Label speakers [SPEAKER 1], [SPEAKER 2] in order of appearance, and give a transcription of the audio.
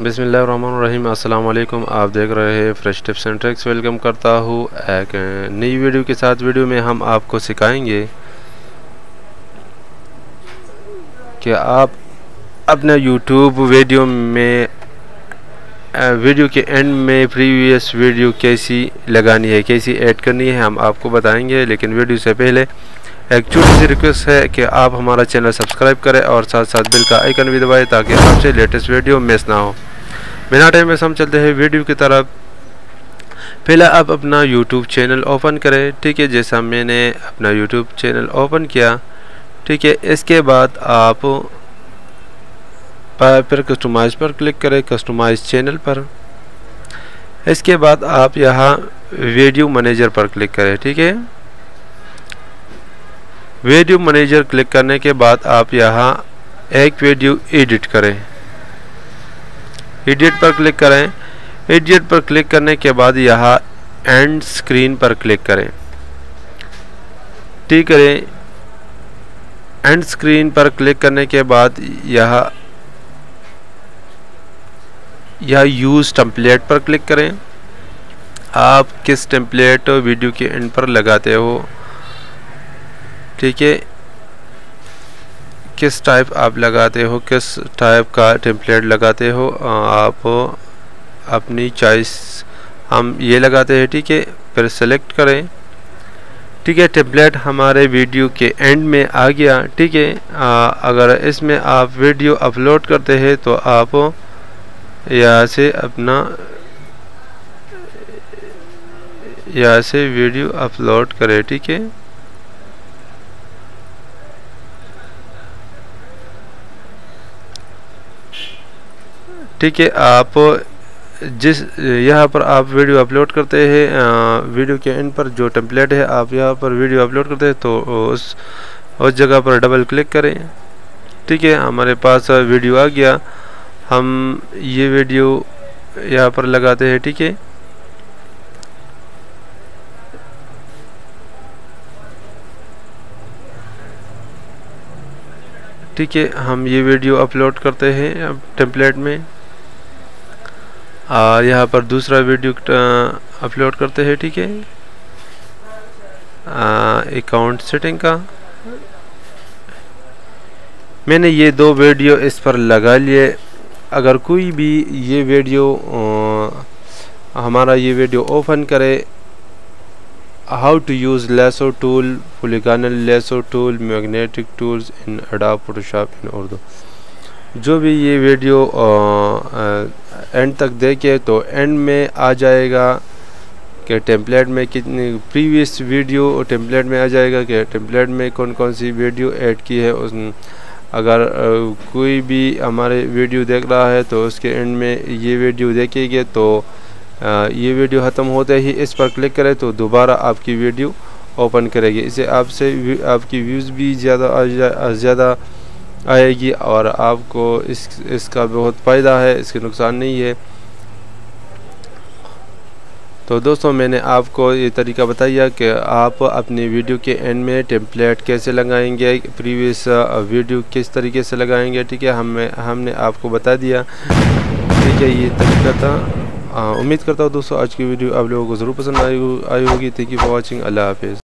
[SPEAKER 1] बिस्मिल्लाहिर्रहमानिर्रहीम। अस्सलाम वालेकुम। आप देख रहे हैं fresh tips and tricks. Welcome करता हूँ एक नई वीडियो के साथ। वीडियो में हम आपको सिखाएंगे कि आप अपना यूट्यूब वीडियो के एंड में प्रीवियस वीडियो कैसी लगानी है, कैसी ऐड करनी है, हम आपको बताएंगे। लेकिन वीडियो से पहले एक छोटी सी रिक्वेस्ट है कि आप हमारा चैनल सब्सक्राइब करें और साथ साथ बेल का आइकन भी दबाएं ताकि आपसे लेटेस्ट वीडियो मिस ना हो। बिना टाइम वेस्ट हम चलते हैं वीडियो की तरफ। पहले आप अपना यूट्यूब चैनल ओपन करें, ठीक है। जैसा मैंने अपना यूट्यूब चैनल ओपन किया, ठीक है। इसके बाद आप फिर कस्टमाइज पर क्लिक करें, कस्टमाइज चैनल पर। इसके बाद आप यहाँ वीडियो मैनेजर पर क्लिक करें, ठीक है। वीडियो मैनेजर क्लिक करने के बाद आप यहाँ एक वीडियो एडिट करें, एडिट पर क्लिक करें। एडिट पर क्लिक करने के बाद यहाँ एंड स्क्रीन पर क्लिक करें, ठीक है। एंड स्क्रीन पर क्लिक करने के बाद यहाँ यूज़ टेम्पलेट पर क्लिक करें। आप किस टेम्पलेट वीडियो के एंड पर लगाते हो, ठीक है। किस टाइप आप लगाते हो, किस टाइप का टेम्पलेट लगाते हो, आप अपनी चॉइस, हम ये लगाते हैं, ठीक है। फिर सेलेक्ट करें, ठीक है। टेम्पलेट हमारे वीडियो के एंड में आ गया, ठीक है। अगर इसमें आप वीडियो अपलोड करते हैं तो आप यहाँ से वीडियो अपलोड करें, ठीक है। ठीक है, आप जिस यहाँ पर आप वीडियो अपलोड करते हैं, वीडियो के एंड पर जो टेम्पलेट है आप यहाँ पर वीडियो अपलोड करते हैं तो उस जगह पर डबल क्लिक करें, ठीक है। हमारे पास वीडियो आ गया, हम ये वीडियो यहाँ पर लगाते हैं, ठीक है। ठीक है, हम ये वीडियो अपलोड करते हैं अब टेम्पलेट में। यहाँ पर दूसरा वीडियो अपलोड करते हैं, ठीक है। अकाउंट सेटिंग का मैंने ये दो वीडियो इस पर लगा लिए। अगर कोई भी ये वीडियो हमारा ये वीडियो ओपन करे, how to use lasso tool, polygonal lasso tool, magnetic tools in Adobe Photoshop in Urdu, जो भी ये वीडियो एंड तक देखे तो एंड में आ जाएगा कि टेम्पलेट में कितनी प्रीवियस वीडियो टेम्पलेट में आ जाएगा कि टेम्पलेट में कौन कौन सी वीडियो ऐड की है। अगर कोई भी हमारे वीडियो देख रहा है तो उसके एंड में ये वीडियो देखेंगे तो ये वीडियो ख़त्म होते ही इस पर क्लिक करें तो दोबारा आपकी वीडियो ओपन करेगी। इससे आपकी व्यूज़ भी ज़्यादा आएगी और आपको इसका बहुत फ़ायदा है, इसके नुकसान नहीं है। तो दोस्तों, मैंने आपको ये तरीका बताया कि आप अपनी वीडियो के एंड में टेम्पलेट कैसे लगाएंगे, प्रीवियस वीडियो किस तरीके से लगाएंगे, ठीक है। हमने आपको बता दिया, ठीक है। ये तरीका था। उम्मीद करता हूँ दोस्तों आज की वीडियो आप लोगों को ज़रूर पसंद आई होगी। Thank you for watching. अल्लाह हाफिज़।